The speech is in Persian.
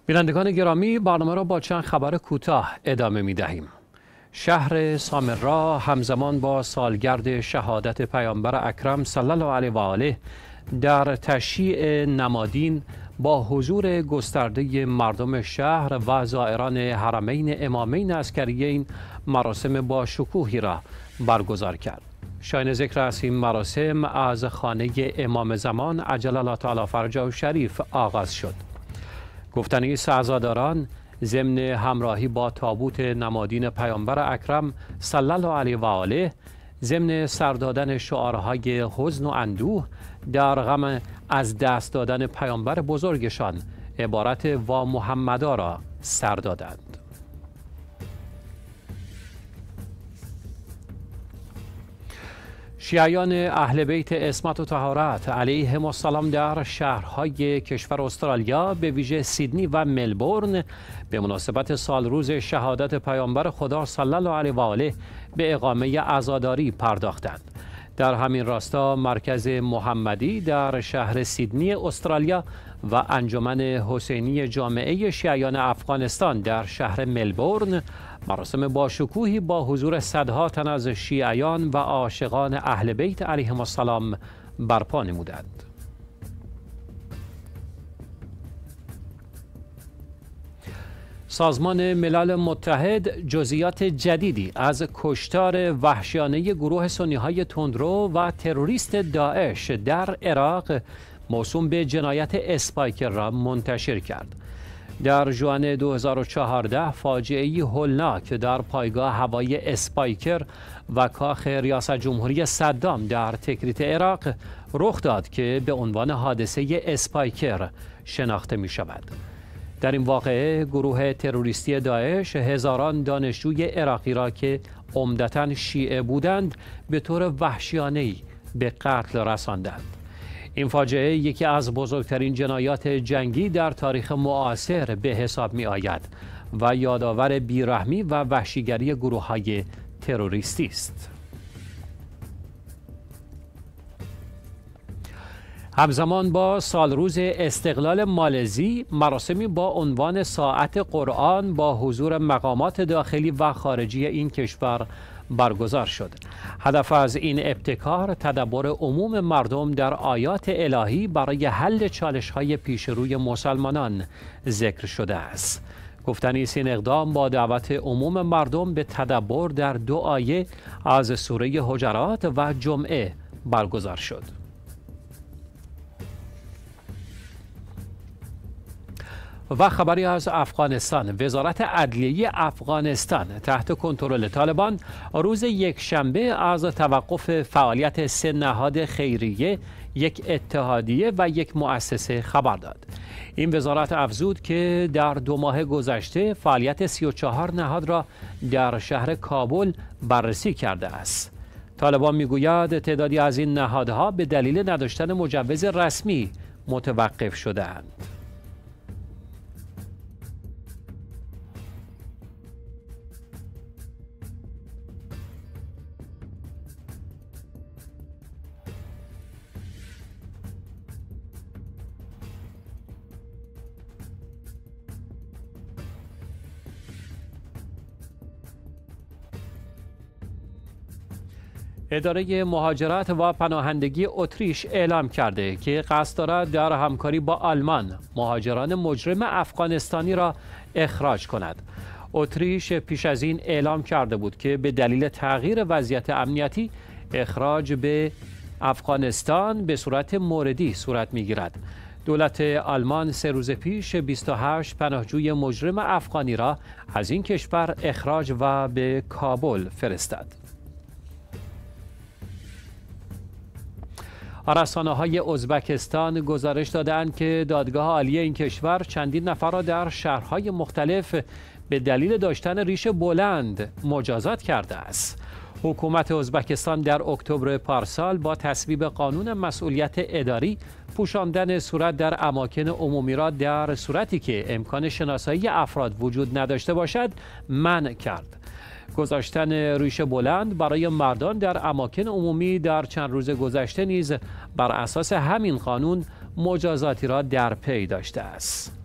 بینندگان گرامی، برنامه را با چند خبر کوتاه ادامه می دهیم. شهر سامرا همزمان با سالگرد شهادت پیامبر اکرم صلی الله علیه و آله در تشییع نمادین با حضور گسترده مردم شهر و زائران حرمین امامین عسکریین مراسم با شکوهی را برگزار کرد. شایان ذکر است این مراسم از خانه امام زمان عجل الله تعالی فرجه شریف آغاز شد. گفتنی است عزاداران ضمن همراهی با تابوت نمادین پیامبر اکرم صلی الله علیه و آله ضمن سر دادن شعارهای حزن و اندوه در غم از دست دادن پیامبر بزرگشان عبارت وا محمدا را سر دادند. شیعیان اهل بیت عصمت و طهارت علیهم السلام در شهرهای کشور استرالیا به ویژه سیدنی و ملبورن به مناسبت سالروز شهادت پیامبر خدا صلی الله علیه و آله به اقامه عزاداری پرداختند. در همین راستا مرکز محمدی در شهر سیدنی استرالیا و انجمن حسینی جامعه شیعیان افغانستان در شهر ملبورن مراسم باشکوهی با حضور صدها تن از شیعیان و عاشقان اهل بیت علیهم السلام برپا نمودند. سازمان ملل متحد جزئیات جدیدی از کشتار وحشیانه گروه سنی‌های تندرو و تروریست داعش در عراق موسوم به جنایت اسپایکر را منتشر کرد. در ژوئن 2014 فاجعه‌ای هولناک در پایگاه هوایی اسپایکر و کاخ ریاست جمهوری صدام در تکریت عراق رخ داد که به عنوان حادثه اسپایکر شناخته می شود. در این واقعه گروه تروریستی داعش هزاران دانشجوی عراقی را که عمدتاً شیعه بودند به طور وحشیانه‌ای به قتل رساندند. این فاجعه یکی از بزرگترین جنایات جنگی در تاریخ معاصر به حساب می آید و یادآور بیرحمی و وحشیگری گروه‌های تروریستی است. همزمان با سالروز استقلال مالزی مراسمی با عنوان ساعت قرآن با حضور مقامات داخلی و خارجی این کشور برگزار شد. هدف از این ابتکار تدبر عموم مردم در آیات الهی برای حل چالش‌های پیش روی مسلمانان ذکر شده است. گفتنی است این اقدام با دعوت عموم مردم به تدبر در دو آیه از سوره حجرات و جمعه برگزار شد. و خبری از افغانستان. وزارت عدلیه افغانستان تحت کنترل طالبان روز یکشنبه از توقف فعالیت 3 نهاد خیریه، 1 اتحادیه و 1 مؤسسه خبر داد. این وزارت افزود که در 2 ماه گذشته فعالیت 34 نهاد را در شهر کابل بررسی کرده است. طالبان میگوید تعدادی از این نهادها به دلیل نداشتن مجوز رسمی متوقف شده‌اند. اداره مهاجرت و پناهندگی اتریش اعلام کرده که قصد دارد در همکاری با آلمان مهاجران مجرم افغانستانی را اخراج کند. اتریش پیش از این اعلام کرده بود که به دلیل تغییر وضعیت امنیتی اخراج به افغانستان به صورت موردی صورت می‌گیرد. دولت آلمان 3 روز پیش 28 پناهجوی مجرم افغانی را از این کشور اخراج و به کابل فرستاد. رسانه‌های ازبکستان گزارش دادند که دادگاه عالی این کشور چندین نفر را در شهرهای مختلف به دلیل داشتن ریش بلند مجازات کرده است. حکومت ازبکستان در اکتبر پارسال با تصویب قانون مسئولیت اداری پوشاندن صورت در اماکن عمومی را در صورتی که امکان شناسایی افراد وجود نداشته باشد منع کرد. گذاشتن ریش بلند برای مردان در اماکن عمومی در چند روز گذشته نیز بر اساس همین قانون مجازاتی را در پی داشته است.